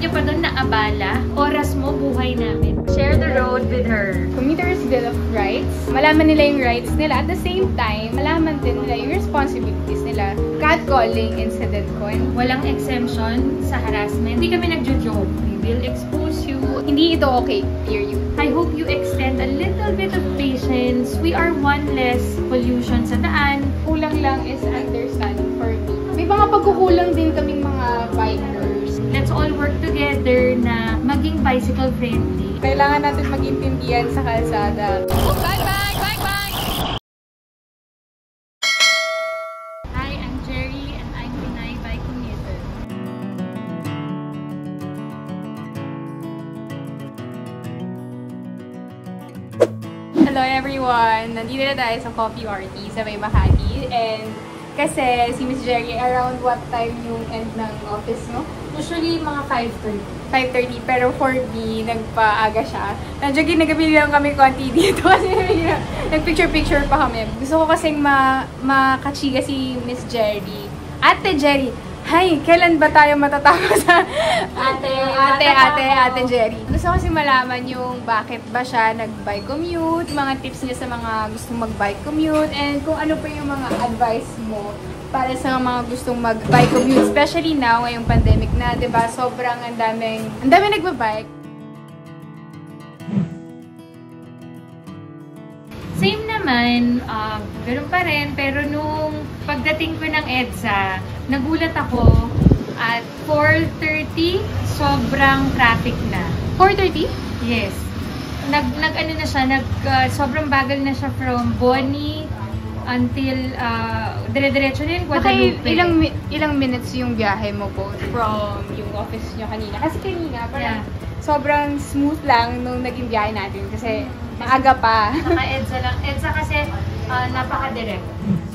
nyo pa doon na abala, oras mo, buhay namin. Share the road with her. Commuter's Bill of Rights. Malaman nila yung rights nila. At the same time, malaman din nila yung responsibilities nila. Catcalling incident ko. Walang exemption sa harassment. Hindi kami nagjo-joke. We will expose you. Hindi ito okay, period. I hope you extend a little bit of patience. We are one less pollution sa daan. Kulang lang is understanding for me. May mga pagkukulang din kaming mga bikers. Let's all work together na maging bicycle friendly. Kailangan natin mag-intindihan sa kalsada. Bye! Hi, I'm Jerry and I'm Pinay Bike Commuter. Hello everyone! Nandito na tayo sa Coffee Party sa May Makati. And kasi si Miss Jerry, around what time yung end ng office mo? Usually, mga 5:30. 5:30, pero for me, nagpaaga siya. Nandiyan ginagabili lang kami konti dito kasi nagpicture-picture pa kami. Gusto ko kasing makachiga si Miss Jerry. Ate Jerry, hi! Kailan ba tayo matatapos sa Ate Jerry? Gusto ko kasi malaman yung bakit ba siya nag-bike commute, mga tips niya sa mga gustong mag-bike commute, and kung ano pa yung mga advice mo para sa mga gustong mag-bike commute, especially now, ngayong pandemic na, diba? Sobrang ang daming nagbabike. Same naman, ganun pa rin, pero nung pagdating ko ng EDSA, nagulat ako at 4:30, sobrang traffic na. 4:30? Yes. Nag-ano na siya, sobrang bagal na siya from Boni until dire-diretso na yung Guadalupe. Okay, ilang minutes yung biyahe mo po from yung office niyo kanina? Kasi kanina, parang sobrang smooth lang nung naging biyahe natin kasi maaga pa. Naka-EDSA lang. EDSA kasi napaka-direct.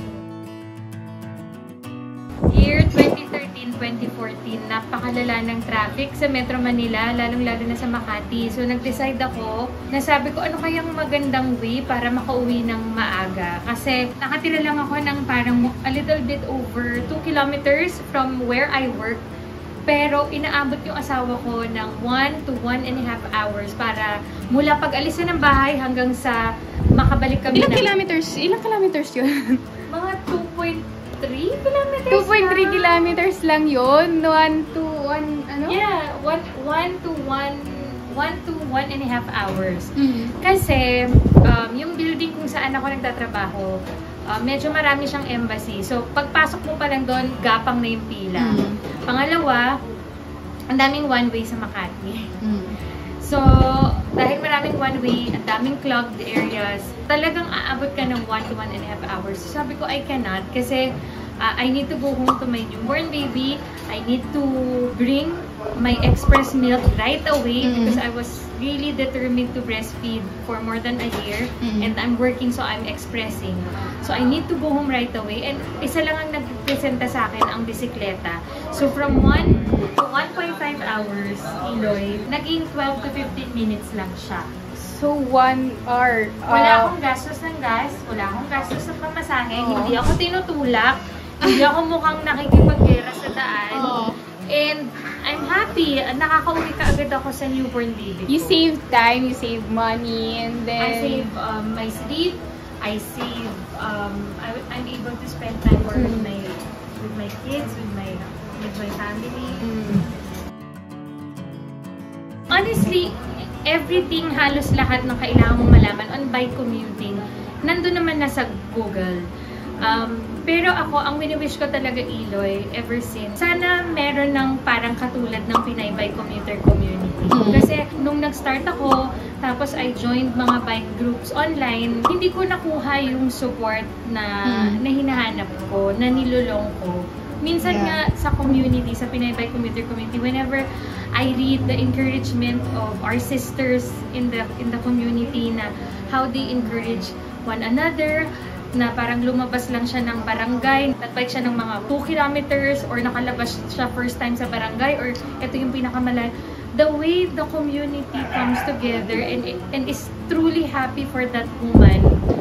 Year 2013-2014, napakalala ng traffic sa Metro Manila, lalong-lalo na sa Makati. So, nag-decide ako, nasabi ko, ano kayang magandang way para makauwi ng maaga? Kasi, nakatira lang ako ng parang a little bit over 2 kilometers from where I work. Pero, inaabot yung asawa ko ng 1 to 1.5 hours para mula pag-alis na ng bahay hanggang sa makabalik kami. Ilang kilometers yun? Mga 2.3 kilometers 2.3 kilometers lang yun? 1 to 1, ano? Yeah, 1 to 1.5 hours. Kasi, yung building kung saan ako nagtatrabaho, medyo marami siyang embassy. So, pagpasok mo pa lang doon, gapang na yung pila. Pangalawa, ang daming one-way sa Makati. So, dahil maraming one-way, ang daming clogged areas, talagang aabot ka ng 1 to 1.5 hours. So, sabi ko, I cannot. Kasi, I need to go home to my newborn baby. I need to bring my express milk right away because I was really determined to breastfeed for more than a year. And I'm working, so I'm expressing. So, I need to go home right away. And isa lang ang nagpresenta sa akin, ang bisikleta. So, from 1 to 1.5 hours, Iloy, naging 12 to 15 minutes lang siya. So, 1 hour. Wala akong gastos ng gas, wala akong gastos ng pamasahe, hindi ako tinutulak, hindi ako mukhang nakikipaggera sa daan. And I'm happy. Nakakauwi ka agad ako sa newborn baby ko. You save time, you save money, and then I save my sleep. I save. I'm able to spend time more with my kids, with my family. Honestly, everything, halos lahat ng kailangan mong malaman on bike commuting, nandun naman na sa Google. Pero ako, ang wini-wish ko talaga, Iloy, ever since, sana meron ng parang katulad ng Pinay Bike Commuter community. Kasi nung nag-start ako, tapos I joined mga bike groups online, hindi ko nakuha yung support na hinahanap ko, na nilulong ko. Minsan nga sa community, sa Pinay Bike Commuter community, whenever I read the encouragement of our sisters in the community na how they encourage one another, na parang lumabas lang siya ng barangay, nagbike siya ng mga 2 kilometers or nakalabas siya first time sa barangay or ito yung pinakamalayo. The way the community comes together and is truly happy for that woman,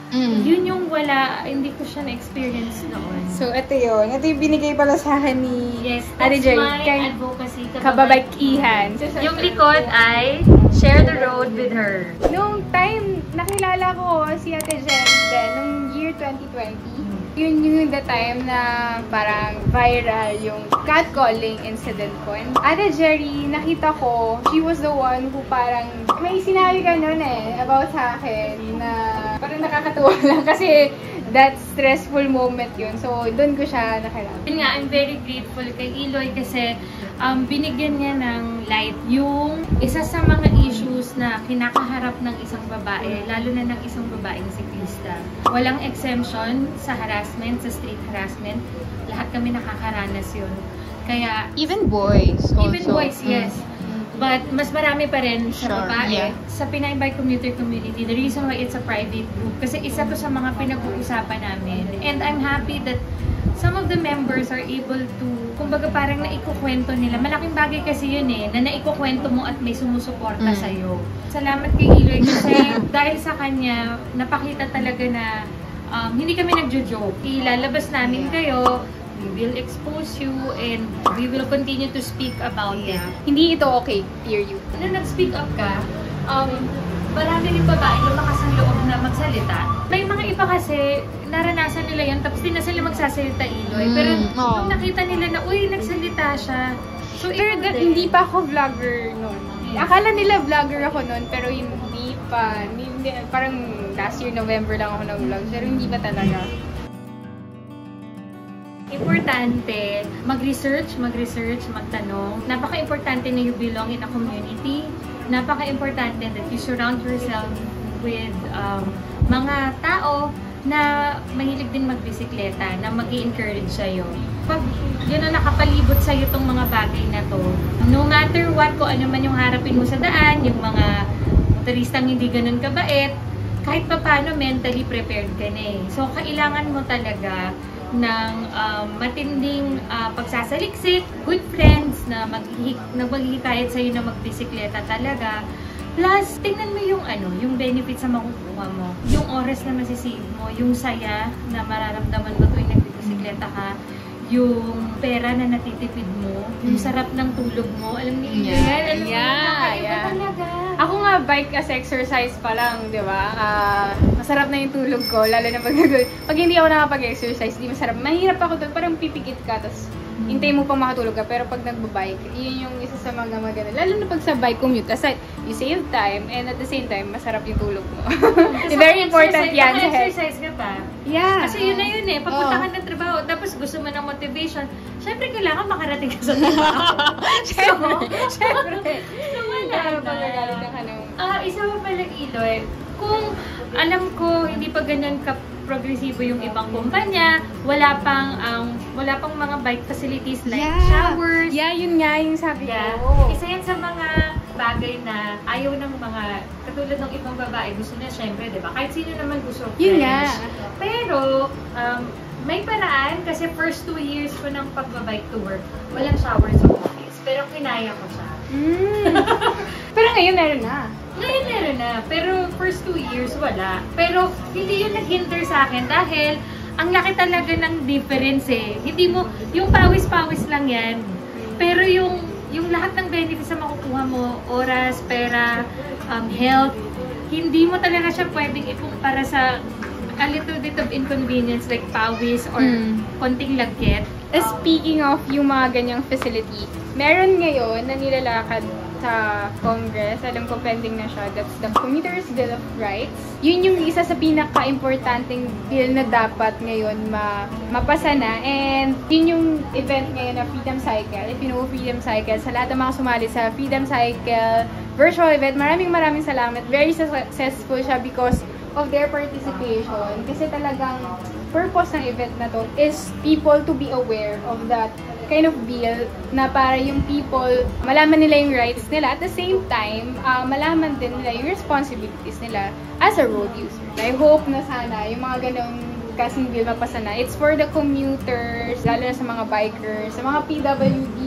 Yun yung wala, hindi ko siya na-experience noon. So, ito yun. Ito yung binigay pala sa akin ni Ate Jerry. my advocacy. Kababaikihan. Yung likod ay share the road with her. Nung time, nakilala ko si Ate Jen din, nung year 2020. Yun yung the time na parang viral yung catcalling incident ko. And Ate Jerry, nakita ko, she was the one who parang, may sinabi ka nun about sa akin na parang nakakatuwa lang kasi that stressful moment yun. So, doon ko siya nakilala. Yun nga, I'm very grateful kay Eloy kasi binigyan niya ng light yung isa sa mga issues na kinakaharap ng isang babae, lalo na ng isang babaeng siklista. Walang exemption sa harassment, sa street harassment. Lahat kami nakakaranas yun. Kaya, Even boys also. even boys, yes. But mas marami pa rin sa babae. Yeah. Sa Pinay Bicommuter community, the reason why it's a private group, kasi isa to sa mga pinag-uusapan namin. And I'm happy that some of the members are able to, kumbaga parang naikukwento nila. Malaking bagay kasi yun na naikukwento mo at may sumusuporta sa'yo. Salamat kay Eloy kasi dahil sa kanya, napakita talaga na hindi kami nagjo-joke. Ilalabas namin kayo, we will expose you and we will continue to speak about it. Hindi ito okay, period. Nung nag-speak up ka, marami rin babae lumakas ang loob na magsalita. May mga iba kasi, naranasan nila yan, tapos di na sila magsasalita, Eloy. Pero nung nakita nila na, uy, nagsalita siya. So, Pero hindi pa ako vlogger noon. Akala nila vlogger ako noon, pero hindi pa. Hindi, parang last year, November lang ako nag-vlog, pero hindi pa talaga. Importante, mag-research, magtanong. Napaka-importante na you belong in a community. Napaka-importante that you surround yourself with mga tao na mahilig din magbisikleta, na mag-i-encourage sa'yo. Pag yun na nakapalibot sa'yo itong mga bagay na to, no matter what, kung ano man yung harapin mo sa daan, yung mga motoristang hindi ganun kabait, kahit pa paano mentally prepared ka na eh. So, kailangan mo talaga ng matinding pagsasaliksik, good friends na maghihikayat sa'yo na magbisikleta talaga. Plus, tingnan mo yung benefits na makukuha mo. Yung oras na masisave mo, yung saya na mararamdaman mo tuwing nagbibisikleta ka, yung pera na natitipid mo, yung sarap ng tulog mo, alam niyo yan? Yeah. Ako nga, bike as exercise pa lang, di ba? Masarap na yung tulog ko, lalo na pag hindi ako nakapag-exercise, di masarap. Mahirap ako doon, parang pipikit ka, tapos hintay mo pang makatulog ka. Pero pag nagbabike, yun yung isa sa mga maganda. Lalo na pag sa bike commute, aside, you save time, and at the same time, masarap yung tulog mo. Very important yan sa health. Exercise ka pa. Yeah. Kasi yun na yun papunta ka ng trabaho, tapos gusto mo ng motivation, syempre kailangan makarating ka sa trabaho. Syempre. So, wala na. Isa pa pala, Eloy, kung alam ko hindi pa ganyan ka-progresibo yung ibang kumpanya, wala pang mga bike facilities like showers. Yeah, yun nga yung sabi ko. Isa yan sa mga bagay na ayaw ng mga, katulad ng ibang babae, gusto na syempre, di ba? Kahit sino naman gusto Yun nga. Pero, may paraan kasi first 2 years ko ng pagbabike to work, walang shower sa office. Pero kinaya ko siya. Pero ngayon meron na. Ngayon meron na. Pero first 2 years, wala. Pero hindi yun nag-hinder sa akin dahil ang laki talaga ng difference Hindi mo, yung pawis-pawis lang yan. Pero yung lahat ng benefits na makukuha mo, oras, pera, health, hindi mo talaga siya pwedeng ikumpara sa a little bit of inconvenience like pawis or konting lagkit. Speaking of yung mga ganyang facility, meron ngayon na nilalakad sa Congress, alam ko pending na siya, that's the Commuter's Bill of Rights. Yun yung isa sa pinaka-importanting bill na dapat ngayon mapasa na, and yun yung event ngayon na Freedom Cycle. If you know Freedom Cycle, sa lahat ng mga sumali sa Freedom Cycle virtual event, maraming salamat. Very successful siya because of their participation. Kasi talagang purpose ng event na to is people to be aware of that kind of bill na para yung people malaman nila yung rights nila, at the same time malaman din nila yung responsibilities nila as a road user. I hope na sana yung mga ganong kasing bill mapasa na. It's for the commuters, lalo na sa mga bikers, sa mga PWD.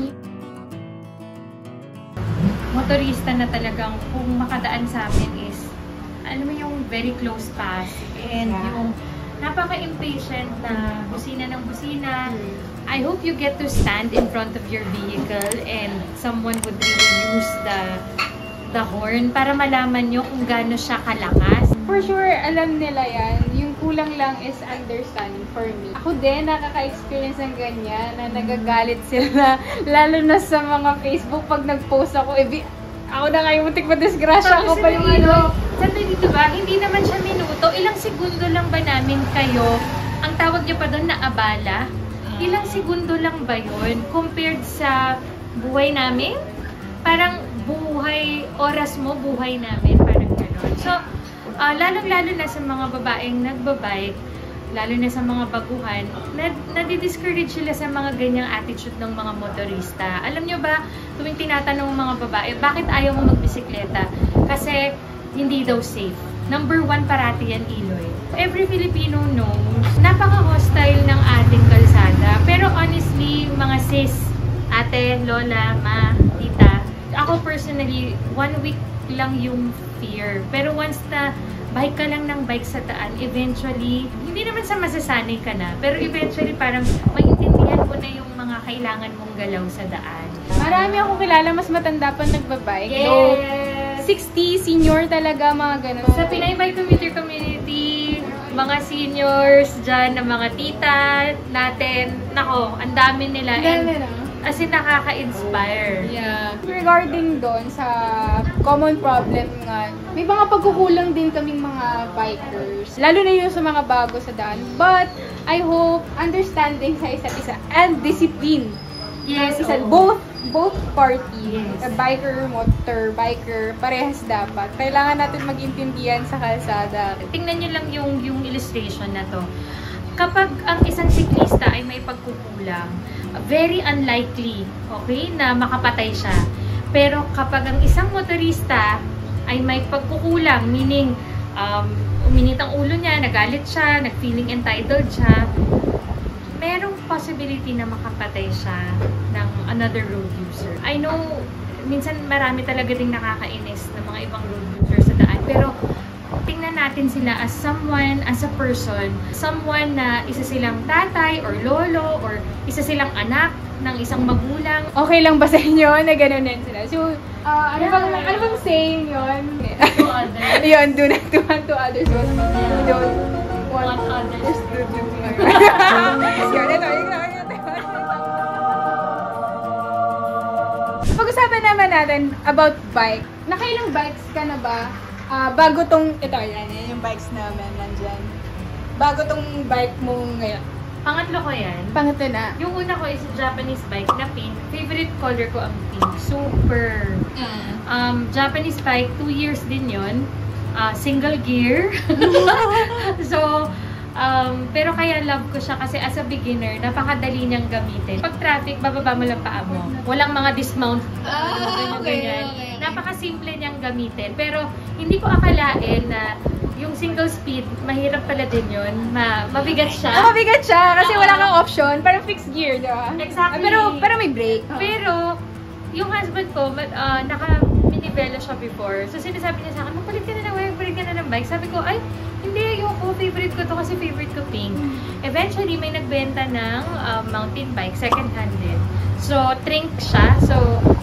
Motorista na talagang kung makadaan sa amin is alam mo yung very close pass and yung napaka-impatient na busina ng busina. I hope you get to stand in front of your vehicle and someone would really use the horn para malaman nyo kung gaano siya kalakas. For sure, alam nila yan. Yung kulang lang is understanding for me. Ako din, nakaka-experience ng ganyan na nagagalit sila. Lalo na sa mga Facebook pag nag-post ako, ako na nga yung mutik madisgrasya ako pa yung ano. Sandali dito ba? Hindi naman siya minuto. Ilang segundo lang ba namin kayo, ang tawag niyo pa doon na abala? Ilang segundo lang ba yun? Compared sa buhay namin? Parang buhay, oras mo, buhay namin. Parang gano'n. So, lalong-lalo na sa mga babaeng nagbabike, lalo na sa mga baguhan, nadi-discourage sila sa mga ganyang attitude ng mga motorista. Alam nyo ba, tuwing tinatanong ng mga babae, bakit ayaw mo magbisikleta? Kasi hindi daw safe. Number 1 parati yan, Iloy. Every Filipino knows, napaka-hostile ng ating kalsada. Pero honestly, mga sis, ate, lola, ma, tita, ako personally, 1 week lang yung fear. Pero once na bike ka lang ng bike sa daan, eventually, hindi naman sa masasanay ka na, pero eventually parang maintindihan mo na yung mga kailangan mong galaw sa daan. Marami akong kilala, mas matanda pa nagbabike. Yes! 60, senior talaga, mga ganun. Sa Pinay Bike Commuter Community, mga seniors dyan, na mga tita natin, nako, ang dami nila. As in, nakaka-inspire. Yeah. Regarding doon sa common problem nga, may mga pagkukulang din kaming mga bikers. Lalo na yung sa mga bago sa daan. But, I hope, understanding sa isa't isa and discipline. Yes, Both parties, yes. Biker, motorbiker, parehas dapat. Kailangan natin mag-intindihan sa kalsada. Tingnan nyo lang yung illustration na to. Kapag ang isang siklista ay may pagkukulang, very unlikely, okay, na makapatay siya. Pero kapag ang isang motorista ay may pagkukulang, meaning uminit ang ulo niya, nagalit siya, nag-feeling entitled siya, merong possibility na makapatay siya ng another road user. I know, minsan marami talaga ding nakakainis ng mga ibang road user sa daan, pero tingnan natin sila as someone, as a person, someone na isa silang tatay or lolo or isa silang anak ng isang magulang. Okay lang ba sa inyo na gano'n din sila? So, ano bang saying yun? To others. Yun, do not want to others what you don't want others to do. Pag-usapan naman natin about bike. Nakailang bikes ka na ba? Bago tong, ito yan yung bikes namin nandyan. Bago tong bike mo ngayon. Pangatlo ko yan. Pangatlo na. Yung una ko is a Japanese bike na pink. Favorite color ko ang pink. Super. Japanese bike, 2 years din yun. Single gear. So, pero kaya love ko siya kasi as a beginner, napakadali niyang gamitin. Pag traffic, bababa mo lang paa mo. Walang mga dismount. Okay. Napaka-simple niyang gamitin. Pero hindi ko akalain na yung single speed, mahirap pala din yun. Mabigat siya. Mabigat siya kasi wala kang option. Parang fixed gear, di ba? Exactly. Pero may brake. Pero, yung husband ko, naka-minivela siya before. So, sinasabi niya sa akin, magpalit ka na ng bike. Sabi ko, ay, hindi, ayoko. Favorite ko to kasi favorite ko pink. Eventually, may nagbenta ng mountain bike, second-hand din. So, trink siya. So,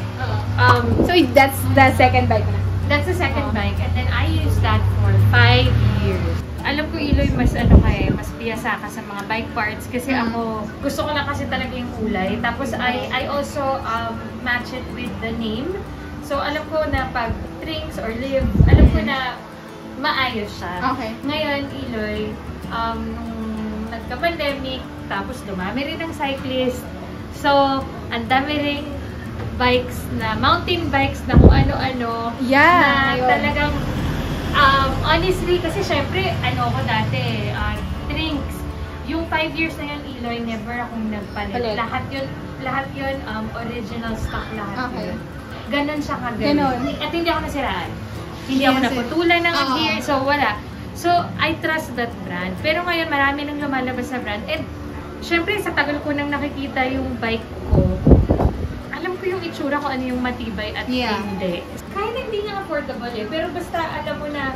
that's the second bike na. That's the second bike. And then, I used that for 5 years. Alam ko, Iloy, mas mas piyasa ka sa mga bike parts. Kasi ako, gusto ko lang kasi talaga yung kulay. Tapos, I also match it with the name. So, alam ko na pag trinks or live, alam ko na maayos siya. Okay. Ngayon, Iloy, nung nagka-pandemic, tapos dumami rin ng cyclist. So, ang dami rin bikes na, mountain bikes na kung ano-ano. Yeah. Na talagang, honestly, kasi syempre, ako dati, drinks. Yung 5 years na yun, Iloy, never akong nagpalit. Lahat yun, original stock lahat. Okay. Yun. Ganon siya kagaling. At hindi ako nasiraan. Hindi ako naputulan ng gear, so wala. So, I trust that brand. Pero ngayon, marami nang lumalabas na brand. And, syempre, sa tagal ko nang nakikita yung bike ko, alam ko yung itsura ko ano yung matibay at hindi. Kahit hindi nga affordable pero basta alam mo na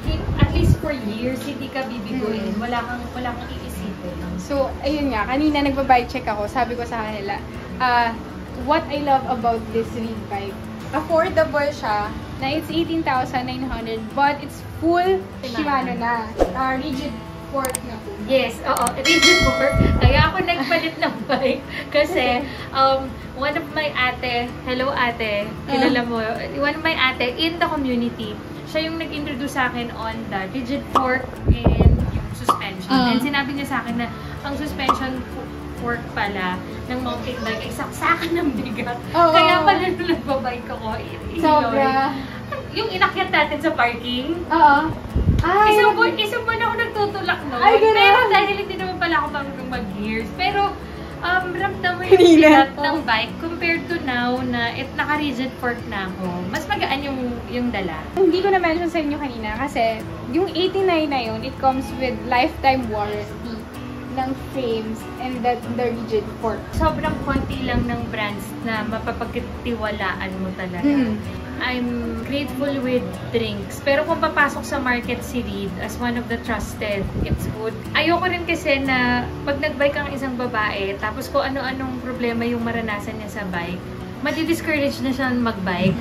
at least for years, hindi ka bibiguin. Wala kang iisipin. So, ayun nga, kanina nagba-bike check ako, sabi ko sa kanila, what I love about this Reed bike, affordable siya, na it's 18,900, but it's full Shimano na. Rigid fork na po. Yes, oo, rigid fork. Kaya ako nagpalit ng bike kasi one of my ate, hello ate, kilala mo, one of my ate in the community, siya yung nag-introduce sa akin on the rigid fork and yung suspension. And sinabi niya sa akin na ang suspension fork pala ng mountain bike ay saksakan ng bigat. Kaya pala nung nagbabike ako, sobra. Yung inakyat natin sa parking. Oo. Isang buwan ako nagtutulak noon. Ay, pero dahil hindi naman pala ako marunong mag-gears. Pero, ramdam mo yung bigat ng bike compared to now na naka-rigid fork na ako. Mas magaan yung dala. Hindi ko na-mention sa inyo kanina kasi yung 89 na yun, it comes with lifetime warranty ng frames and the rigid fork. Sobrang konti lang ng brands na mapapagtiwalaan mo talaga. I'm grateful with drinks. Pero kung papasok sa market si Reed as one of the trusted, it's good. Ayoko rin kasi na pag nag-bike ang isang babae, tapos kung ano-anong problema yung maranasan niya sa bike, madi-discourage na siya mag-bike.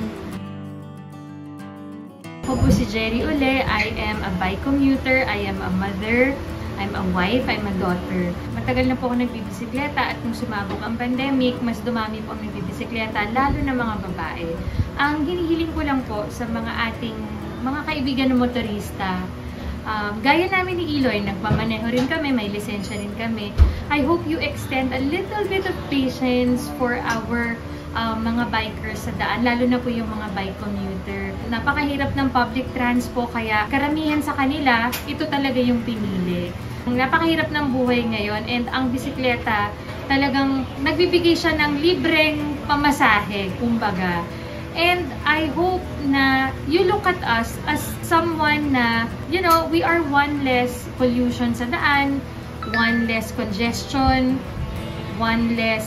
Ako po si Jerry uli. I am a bike commuter. I am a mother. I'm a wife, I'm a daughter. Matagal na po ako nagbibisikleta at nung sumabog ang pandemic, mas dumami po ang nagbibisikleta, lalo na mga babae. Ang hinihiling ko lang po sa mga ating mga kaibigan na motorista, gaya namin ni Eloy, nagmamaneho rin kami, may lisensya rin kami. I hope you extend a little bit of patience for our mga bikers sa daan, lalo na po yung mga bike commuter. Napakahirap ng public transport, kaya karamihan sa kanila, ito talaga yung pinili. Napakahirap ng buhay ngayon and ang bisikleta talagang nagbibigay siya ng libreng pamasahe, kumbaga. And I hope na you look at us as someone na, you know, we are one less pollution sa daan, one less congestion, one less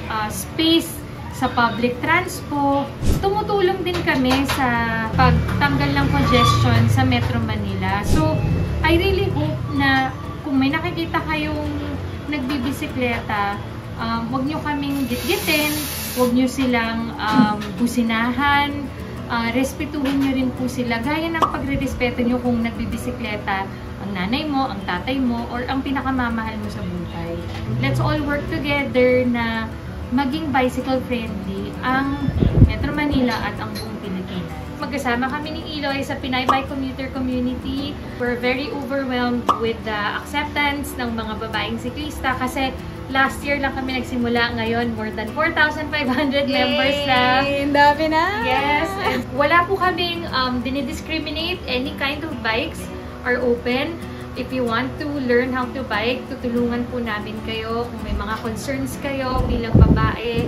space sa public transport. Tumutulong din kami sa pagtanggal ng congestion sa Metro Manila. So, I really hope na kung may nakikita kayong nagbibisikleta, huwag nyo kaming gitgitin, huwag nyo silang businahan, respetuhin nyo rin po sila. Gaya ng pagre-respeto nyo kung nagbibisikleta ang nanay mo, ang tatay mo, or ang pinakamamahal mo sa buhay. Let's all work together na maging bicycle-friendly ang Metro Manila at ang buong Pilipinas. Magkasama kami ni Eloy sa Pinay Bike Commuter Community. We're very overwhelmed with the acceptance ng mga babaeng siklista kasi last year lang kami nagsimula. Ngayon, more than 4,500 members na. Ang dami na! Yes! And wala po kaming dinidiscriminate. Any kind of bikes are open. If you want to learn how to bike, tutulungan po namin kayo. Kung may mga concerns kayo bilang babae,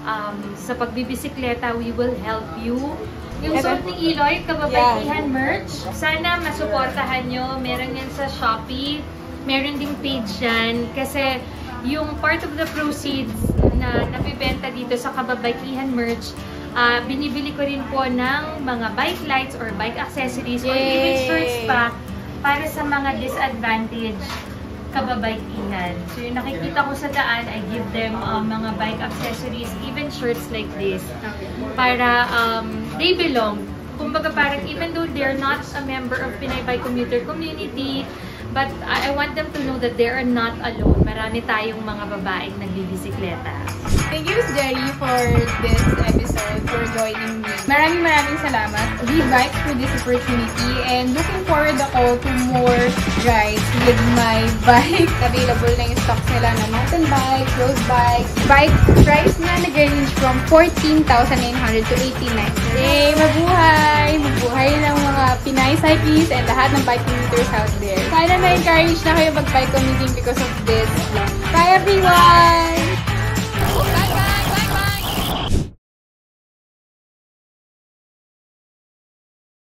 sa pagbibisikleta, we will help you. Yung suot ni Eloy, kababaikihan merch, sana masuportahan nyo. Meron yan sa Shopee. Meron ding page yan. Kasi yung part of the proceeds na napibenta dito sa kababaikihan merch, binibili ko rin po ng mga bike lights or bike accessories or even shirts pa para sa mga disadvantaged kababaikihan. So yung nakikita ko sa daan, I give them mga bike accessories, even shirts like this. Para they belong. Kumbaga parang even though they're not a member of Pinay Bike Commuter Community, but I want them to know that they are not alone. Marami tayong mga babaeng nagbibisikleta. Thank you, Miss Jerry, for this episode, for joining me. Maraming salamat. We bike for this opportunity and looking forward ako to more rides with my bike. Available na yung stocks nila na mountain bike, road bike. Bike price na nag-range from 14,900 to 89,000. Yay! Mabuhay! Mabuhay ng mga Pinay cyclists and lahat ng bike commuters out there. Sana na-encourage na kayo mag-bike commuting because of this. Bye everyone!